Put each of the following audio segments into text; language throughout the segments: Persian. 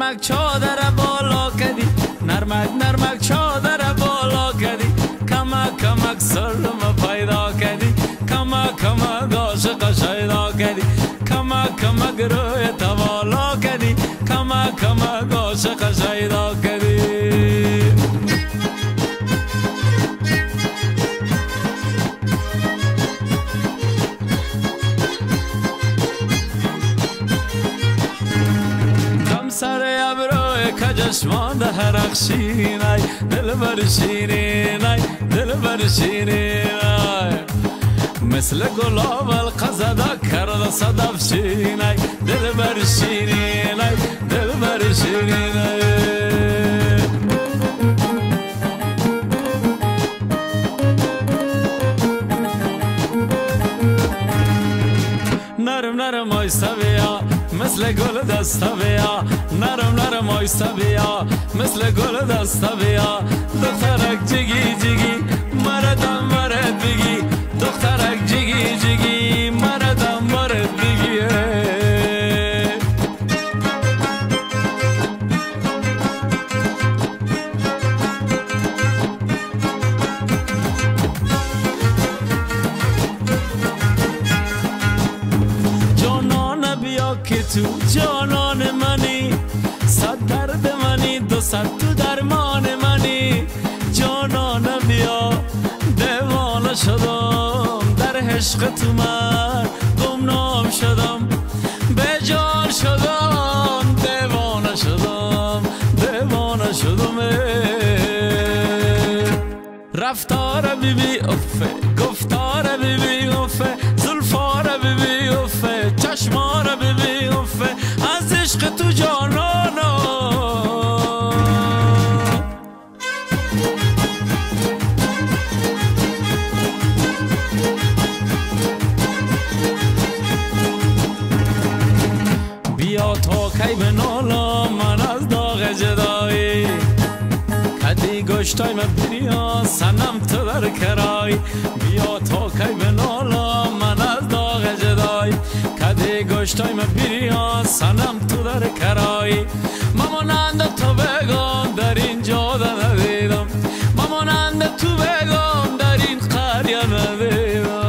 نرمک چادر بالا کدی نرمک چادر بالا کدی کمک سرم پیدا کدی کمک عاشق شیدا کدی کمک روی توالا کدی کمک عاشق شیدا کدی سر ابروی کجشمان ده رخشینای دل برشینای دل برشینای مثل گلاب القزدا کرد صدف شینای دل برشینای دل برشینای نرم آیسته بیا مثل گل دسته بیا نرم آیسته بیا مثل گل دسته بیا دخترک جگی مردم مرد بگی دخترک جگی مردم مرد بگی که تو جانان منی صد درد منی دو صد تو درمان منی جانان بیا دیوانه شدم در عشق تو من گمنام شدم به جان شدم دیوانه شدم رفتار بیبی افه گفتار بیبی افه زلفار بیبی افه چشمار بیبی افه از عشق تو جانانا بیا تا کی بنالا من از داغ جدایی کدی گشتای من بریا سنم تو در کرای بیا تا کی بنالا من از داغ جدای کدی گشتای من بریا سنم تو در کرای مامانند تو بگم در این جاده ندیدم مامانند تو بگم در این قریه ندیدم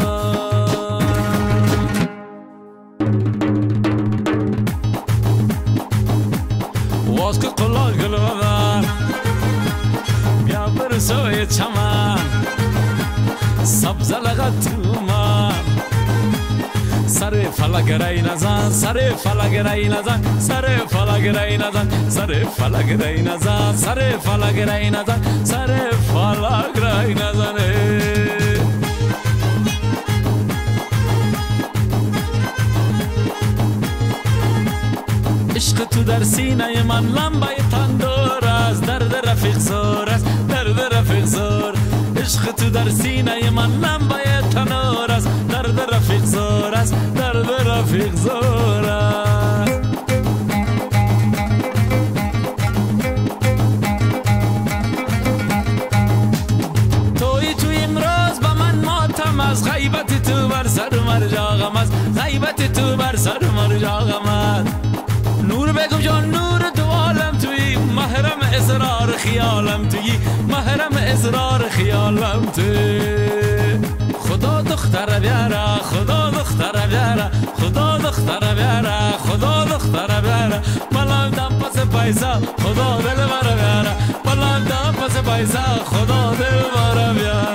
واس که قلال گل بدن بیا برسوی چمن سبز لغت تو من سر فلک رای نزن سر فلک رای نزن سر فلک رای نزن سر فلک رای نزن سر فلک رای نزن سر فلک رای نزن عشق تو در سینه من لمبه تندور است درد رفیق زور است درد رفیق زور عشق تو در سینه من لمبه تنور است درد رفیق زور است درد رفیق زور است توی امروز با من ماتم از غیبت تو بر سر مرجاغم است غیبت تو بر سر مرجاغم است نور بگم جان نور تو عالم توی محرم اسرار خیالم توی محرم اسرار خیالم توی خدا دختر بیاره خدا دختر بیاره خدا دختر بیاره خدا دختر بیاره بلام دم پس پیسا خدا دل بر بیاره بلام دم پس پیسا خدا دل بر بیاره